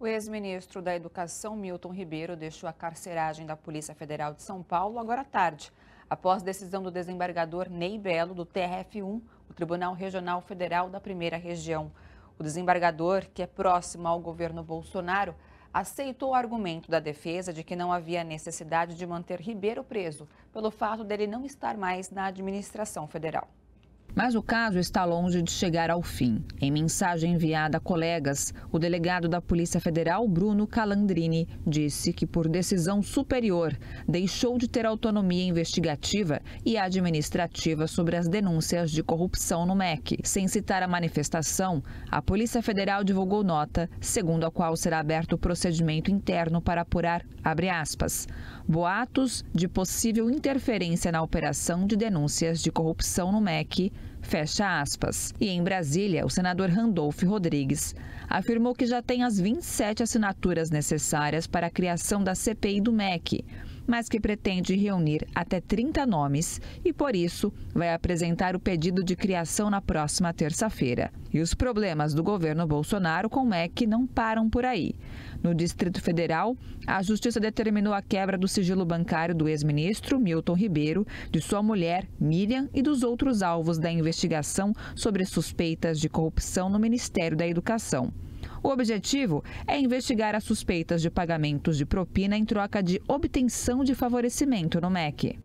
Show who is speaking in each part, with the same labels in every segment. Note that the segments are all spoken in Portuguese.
Speaker 1: O ex-ministro da Educação, Milton Ribeiro, deixou a carceragem da Polícia Federal de São Paulo agora à tarde, após decisão do desembargador Ney Belo, do TRF1, o Tribunal Regional Federal da Primeira Região. O desembargador, que é próximo ao governo Bolsonaro, aceitou o argumento da defesa de que não havia necessidade de manter Ribeiro preso, pelo fato dele não estar mais na administração federal.
Speaker 2: Mas o caso está longe de chegar ao fim. Em mensagem enviada a colegas, o delegado da Polícia Federal, Bruno Calandrini, disse que, por decisão superior, deixou de ter autonomia investigativa e administrativa sobre as denúncias de corrupção no MEC. Sem citar a manifestação, a Polícia Federal divulgou nota, segundo a qual será aberto o procedimento interno para apurar, abre aspas, boatos de possível interferência na operação de denúncias de corrupção no MEC, fecha aspas. E em Brasília, o senador Randolfo Rodrigues afirmou que já tem as 27 assinaturas necessárias para a criação da CPI do MEC, mas que pretende reunir até 30 nomes e, por isso, vai apresentar o pedido de criação na próxima terça-feira. E os problemas do governo Bolsonaro com o MEC não param por aí. No Distrito Federal, a Justiça determinou a quebra do sigilo bancário do ex-ministro Milton Ribeiro, de sua mulher Miriam e dos outros alvos da investigação sobre suspeitas de corrupção no Ministério da Educação. O objetivo é investigar as suspeitas de pagamentos de propina em troca de obtenção de favorecimento no MEC.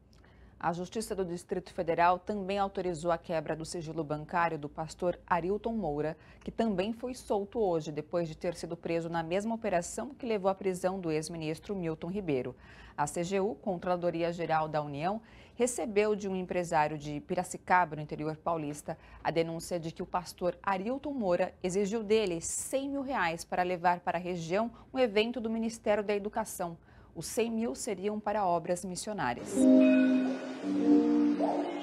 Speaker 1: A Justiça do Distrito Federal também autorizou a quebra do sigilo bancário do pastor Arilton Moura, que também foi solto hoje, depois de ter sido preso na mesma operação que levou à prisão do ex-ministro Milton Ribeiro. A CGU, Controladoria Geral da União, recebeu de um empresário de Piracicaba, no interior paulista, a denúncia de que o pastor Arilton Moura exigiu dele R$100 mil para levar para a região um evento do Ministério da Educação. Os 100 mil seriam para obras missionárias.